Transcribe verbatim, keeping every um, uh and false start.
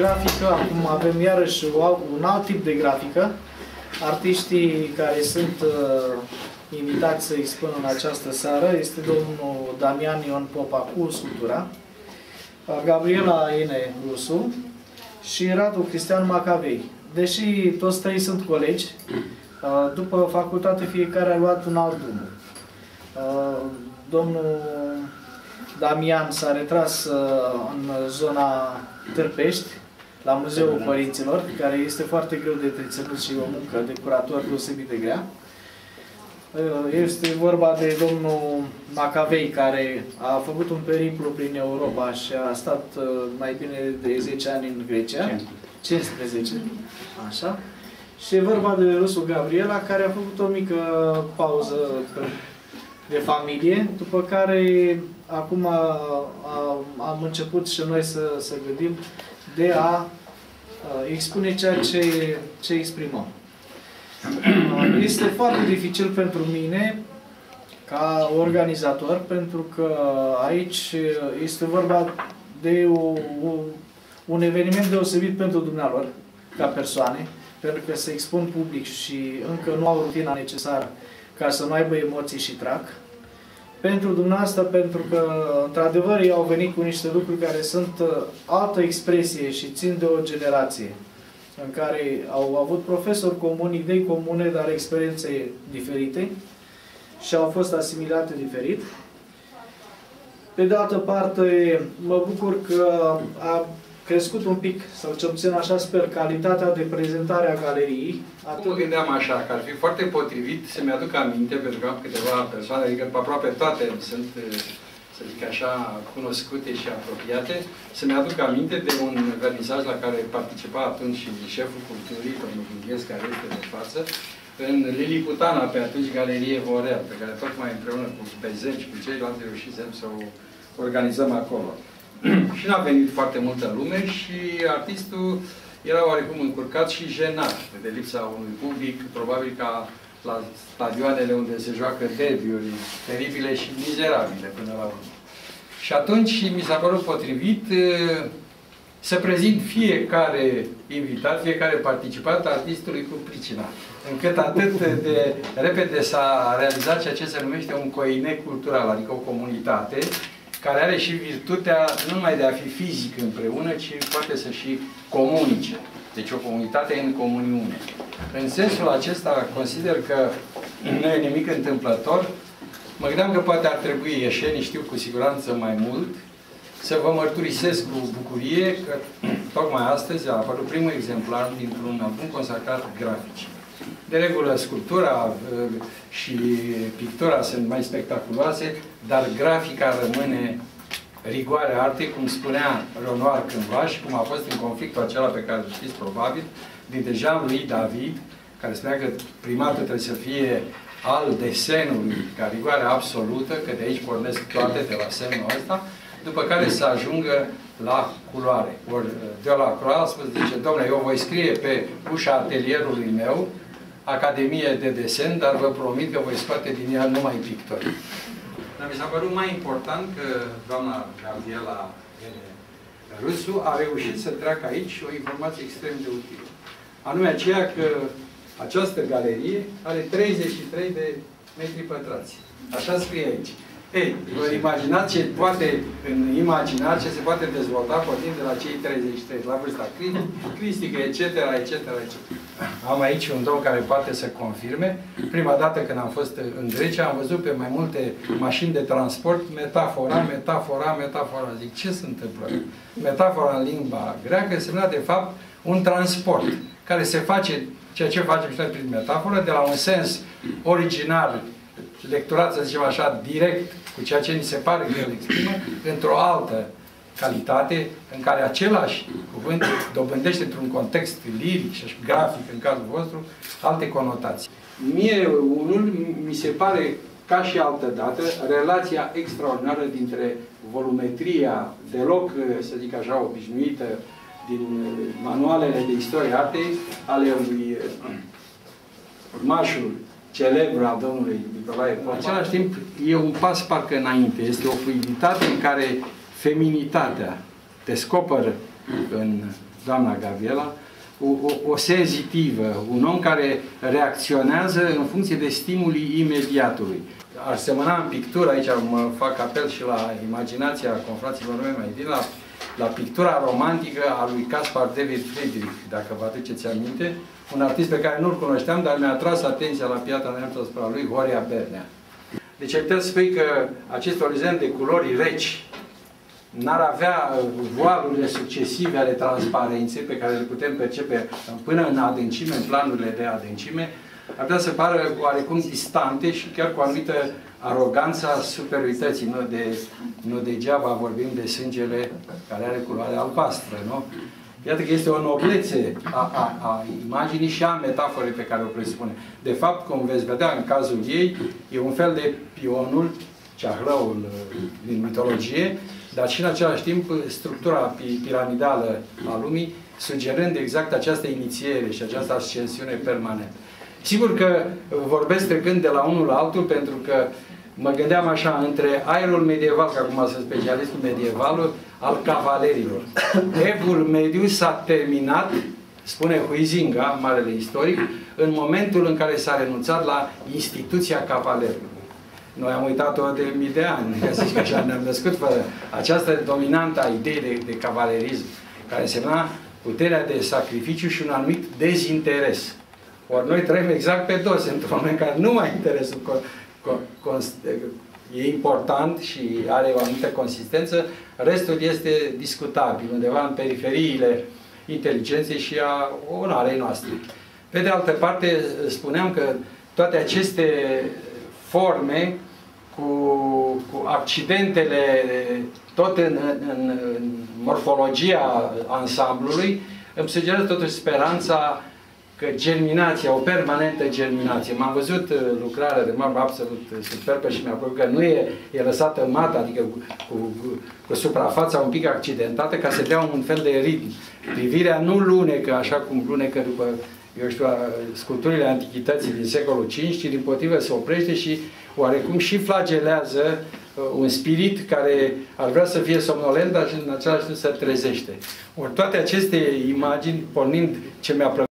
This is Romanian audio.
grafică, acum avem iarăși un alt tip de grafică. Artiștii care sunt uh, invitați să expună în această seară este domnul Damian Ion Popa cu sculptura, Gabriela Ene Rusu și Radu Cristian Macavei. Deși toți trei sunt colegi, uh, după facultate fiecare a luat un alt drum. Uh, domnul Damian s-a retras uh, în zona Târpești, la Muzeul Părinților, care este foarte greu de întreținut și o muncă de curator deosebit de grea. Este vorba de domnul Macavei, care a făcut un periplu prin Europa și a stat mai bine de zece ani în Grecia. cincisprezece. Așa. Și e vorba de Rusu Gabriela, care a făcut o mică pauză de familie, după care acum a, a, am început și noi să, să gândim de a expune ceea ce, ce exprimăm. Este foarte dificil pentru mine ca organizator, pentru că aici este vorba de o, o, un eveniment deosebit pentru dumnealor, ca persoane, pentru că se expun public și încă nu au rutina necesară ca să nu aibă emoții și trac. Pentru dumneavoastră, pentru că, într-adevăr, ei au venit cu niște lucruri care sunt altă expresie și țin de o generație, în care au avut profesori comuni, idei comune, dar experiențe diferite și au fost asimilate diferit. Pe de altă parte, mă bucur că a crescut un pic, sau ce puțin așa sper, calitatea de prezentare a galeriei. Acum mă gândeam așa, că ar fi foarte potrivit să mi-aduc aminte, pentru că am câteva persoane, adică aproape toate sunt, să zic așa, cunoscute și apropiate, să mi-aduc aminte de un vernisaj la care participa atunci și șeful culturii, domnul Gunghez, care este de față, în Liliputana, pe atunci Galerie Vorel, pe care tocmai împreună cu Bezen și cu ceilalți reușisem să o organizăm acolo. Și n-a venit foarte multă lume și artistul era oarecum încurcat și jenat de lipsa unui public, probabil ca la stadioanele unde se joacă derbiuri teribile și mizerabile până la urmă. Și atunci mi s-a părut potrivit să prezint fiecare invitat, fiecare participant artistului cu pricina. Încât atât de repede s-a realizat ceea ce se numește un coine cultural, adică o comunitate care are și virtutea nu numai de a fi fizic împreună, ci poate să și comunice. Deci o comunitate în comuniune. În sensul acesta consider că nu e nimic întâmplător. Mă gândeam că poate ar trebui, ieșeni, știu cu siguranță mai mult, să vă mărturisesc cu bucurie că tocmai astăzi a apărut primul exemplar dintr-un album consacrat grafice. De regulă, sculptura și pictura sunt mai spectaculoase, dar grafica rămâne rigoarea artei, cum spunea Renoir cândva și cum a fost în conflictul acela pe care îl știți probabil, dintre Jean-Louis David, care spunea că primatul trebuie să fie al desenului, ca rigoare absolută, că de aici pornesc toate de la semnul ăsta, după care să ajungă la culoare. Ori de la culoare a spus, zice, domnule, eu voi scrie pe ușa atelierului meu Academie de Desen, dar vă promit că voi scoate din ea numai pictori. Dar mi s-a părut mai important că doamna Gabriela Rusu a reușit să treacă aici o informație extrem de utilă. Anume aceea că această galerie are treizeci și trei de metri pătrați. Așa scrie aici. Ei, vă imaginați ce poate, în imaginar, ce se poate dezvolta pornind de la cei treizeci și trei, la vârsta cristică, et cetera, et cetera, et cetera. Am aici un domn care poate să confirme. Prima dată când am fost în Grecia, am văzut pe mai multe mașini de transport metafora, metafora, metafora. Zic, ce se întâmplă? Metafora în limba greacă însemna, de fapt, un transport care se face, ceea ce facem și noi prin metaforă, de la un sens original, lecturat, să zicem așa, direct cu ceea ce ni se pare că el exprimă, într-o altă calitate, în care același cuvânt dobândește într-un context liric și grafic, în cazul vostru, alte conotații. Mie, unul, mi se pare, ca și altă dată, relația extraordinară dintre volumetria deloc, să zic așa, obișnuită din manualele de istorie artei ale lui urmașul celebru al domnului Nicolae Popa. În același timp, e un pas parcă înainte. Este o fluiditate în care feminitatea descoperă în doamna Gabriela, o, o, o senzitivă, un om care reacționează în funcție de stimulii imediatului. Ar semăna în pictură, aici mă fac apel și la imaginația confraților mei mai din, la, la pictura romantică a lui Caspar David Friedrich, dacă vă aduceți aminte, un artist pe care nu-l cunoșteam, dar mi-a atras atenția la piatra neamță asupra lui, Horia Bernea. Deci ai putea să spui că acest orizont de culori reci n-ar avea voalurile succesive ale transparenței pe care le putem percepe până în adâncime, în planurile de adâncime, ar putea să pară oarecum distante și chiar cu o anumită aroganță a superiorității. Nu, de, nu degeaba vorbim de sângele care are culoare albastră, nu? Iată că este o noblețe a, a, a imaginii și a metaforei pe care o presupune. De fapt, cum veți vedea în cazul ei, e un fel de pionul, ceahlăul din mitologie, dar și în același timp structura piramidală a lumii, sugerând exact această inițiere și această ascensiune permanentă. Sigur că vorbesc trecând de la unul la altul, pentru că mă gândeam așa, între aerul medieval, că acum sunt specialistul medievalul, al cavalerilor. Evul mediu s-a terminat, spune Huizinga, marele istoric, în momentul în care s-a renunțat la instituția cavalerului. Noi am uitat-o de mii de ani, ca să zic așa, ne-am născut fără această dominantă a ideii de, de cavalerism, care însemna puterea de sacrificiu și un anumit dezinteres. Ori noi trăim exact pe dos, într-un moment care nu mai interesul e important și are o anumită consistență, restul este discutabil, undeva în periferiile inteligenței și a onoarei noastre. Pe de altă parte, spuneam că toate aceste forme cu, cu accidentele tot în, în, în morfologia ansamblului îmi sugerează totuși speranța că germinația, o permanentă germinație. M-am văzut uh, lucrarea de marmă absolut superbă și mi-a plăcut că nu e, e lăsată mată, adică cu, cu, cu suprafața un pic accidentată, ca să dea un fel de ritm. Privirea nu lunecă, așa cum lunecă după, eu știu, sculpturile antichității din secolul cinci, ci dimpotrivă se oprește și oarecum și flagelează uh, un spirit care ar vrea să fie somnolent, dar în același timp se trezește. Ori toate aceste imagini, pornind ce mi-a plăcut,